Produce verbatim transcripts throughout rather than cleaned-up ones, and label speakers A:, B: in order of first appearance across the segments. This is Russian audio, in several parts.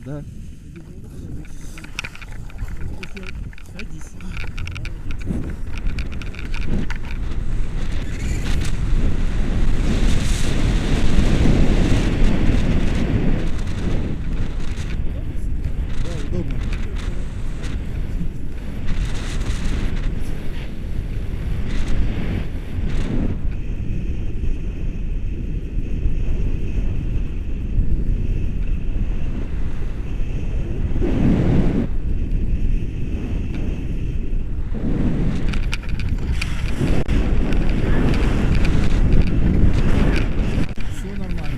A: Да.
B: Садись.
A: Да, удобно. Все нормально.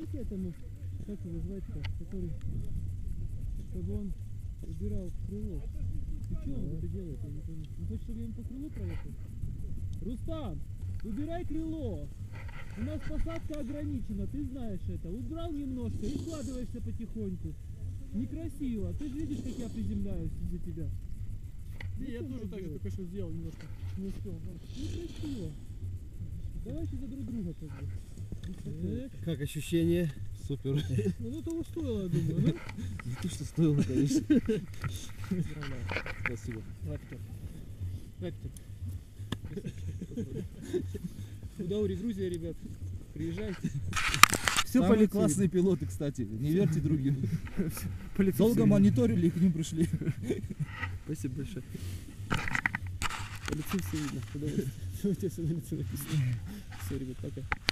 B: Скажите этому, как его звать-то, который, чтобы он убирал крыло. И что он это делает, я не понимаю. Он хочет, чтобы я ему по крылу проехал? Рустам, убирай крыло. У нас посадка ограничена, ты знаешь это. Убрал немножко и вкладываешься потихоньку. Некрасиво. Ты же видишь, как я приземляюсь из-за тебя.
A: Не, я тоже так же только что сделал немножко. Не успел.
B: Некрасиво. Давайте за друг друга как бы. Эх,
C: Как ощущение? Супер.
B: ну ну того стоило, я думаю, ну?
C: Не то, что стоило, конечно.
A: Поздравляю.
C: Спасибо.
A: Давай, Петр. Давай, Петр.
B: Удаури, Грузия, ребят. Приезжайте.
C: Все
A: Самые
C: были классные пилоты, кстати. Не верьте другим.
A: Полетели
C: Долго
A: все.
C: мониторили и к ним пришли.
A: Спасибо большое. По лицу все видно. Удовольствие. У тебя все на лице написано. Все, ребят, пока.